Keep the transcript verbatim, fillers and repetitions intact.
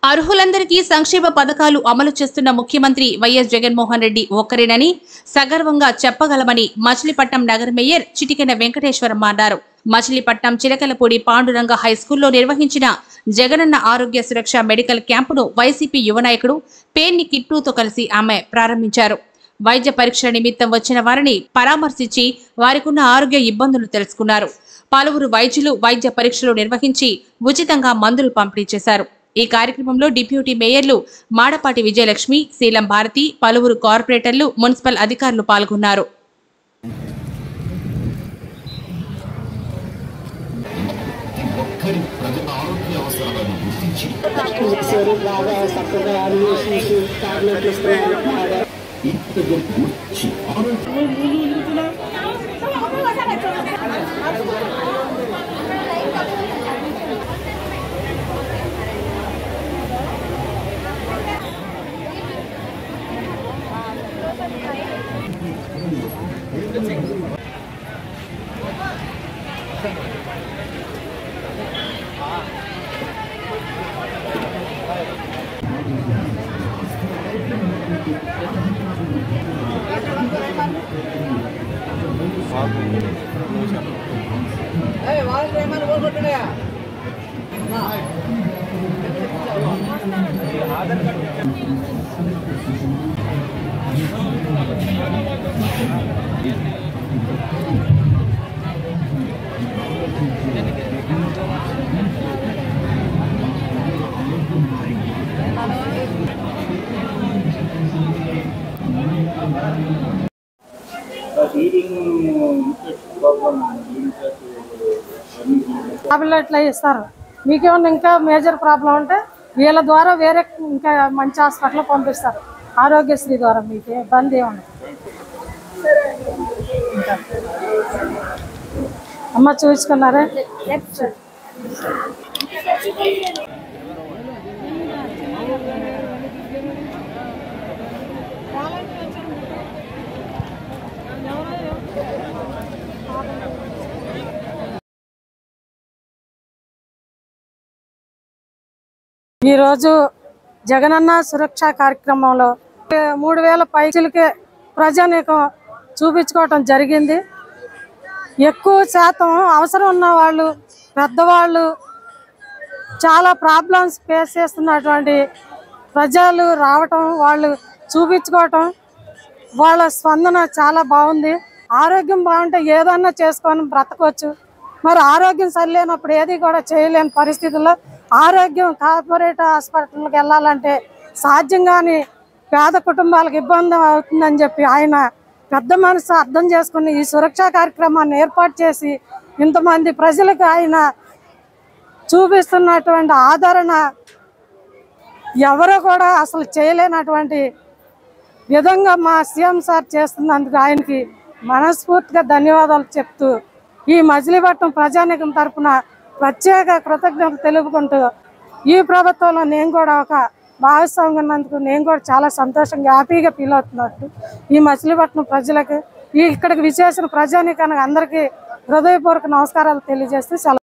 అర్హులందరికీ సంక్షేమ పథకాలు అమలు చేస్తున్న ముఖ్యమంత్రి వైఎస్ జగన్మోహన్ రెడ్డి ఒక్కరేనని సగర్వంగా చెప్పగలమని మచిలీపట్నం నగర మేయర్ చిటికెన వెంకటేశ్వరమ్మ అన్నారు. మచిలీపట్నం చిలకలపూడి పాండురంగ హైస్కూల్లో నిర్వహించిన జగనన్న ఆరోగ్య సురక్ష మెడికల్ క్యాంపును వైసీపీ యువ నాయకుడు పేర్ని కిట్టుతో కలిసి ఆమె ప్రారంభించారు. వైద్య పరీక్షల నిమిత్తం వచ్చిన వారిని పరామర్శించి వారికున్న ఆరోగ్య ఇబ్బందులు తెలుసుకున్నారు. పలువురు వైద్యులు వైద్య పరీక్షలు నిర్వహించి ఉచితంగా మందులు పంపిణీ చేశారు. ఈ కార్యక్రమంలో డిప్యూటీ మేయర్లు మాడపాటి విజయలక్ష్మి, శీలం భారతి, పలువురు కార్పొరేటర్లు, మున్సిపల్ అధికారులు పాల్గొన్నారు. టాబ్లెట్లు ఇస్తారు. మీకేమన్నా ఇంకా మేజర్ ప్రాబ్లం ఉంటే వీళ్ళ ద్వారా వేరే ఇంకా మంచి హాస్పిటల్ పంపిస్తారు. ఆరోగ్యశ్రీ ద్వారా మీకు ఇబ్బంది ఏమన్నా. అమ్మ చూసుకున్నారా? ఈరోజు జగనన్న సురక్ష కార్యక్రమంలో మూడు వేల పైసలకే ప్రజానీకం చూపించుకోవటం జరిగింది. ఎక్కువ శాతం అవసరం ఉన్న వాళ్ళు, పెద్దవాళ్ళు, చాలా ప్రాబ్లమ్స్ ఫేస్ చేస్తున్నటువంటి ప్రజలు రావటం, వాళ్ళు చూపించుకోవటం, వాళ్ళ స్పందన చాలా బాగుంది. ఆరోగ్యం బాగుంటే ఏదన్నా చేసుకొని బ్రతకొచ్చు. మరి ఆరోగ్యం సరిలేనప్పుడు ఏది కూడా చేయలేని పరిస్థితుల్లో ఆరోగ్యం కార్పొరేట్ హాస్పిటల్కి వెళ్ళాలంటే సాధ్యంగాని పేద కుటుంబాలకు ఇబ్బంది అవుతుందని చెప్పి ఆయన పెద్ద మనసు అర్థం చేసుకుని ఈ సురక్షా కార్యక్రమాన్ని ఏర్పాటు చేసి ఇంతమంది ప్రజలకు ఆయన చూపిస్తున్నటువంటి ఆదరణ ఎవరో కూడా అసలు చేయలేనటువంటి విధంగా మా సీఎం సార్ చేస్తున్నందుకు ఆయనకి మనస్ఫూర్తిగా ధన్యవాదాలు చెప్తూ ఈ మచిలీపట్నం ప్రజానీకం తరఫున ప్రత్యేక కృతజ్ఞతలు తెలుపుకుంటూ ఈ ప్రభుత్వంలో నేను కూడా ఒక భాగస్వామ్యం ఉన్నందుకు నేను కూడా చాలా సంతోషంగా హ్యాపీగా ఫీల్ అవుతున్నట్టు ఈ మచిలీపట్నం ప్రజలకు ఈ ఇక్కడికి విచ్చేసిన ప్రజానీకానికి అందరికీ హృదయపూర్వక నమస్కారాలు తెలియజేస్తూ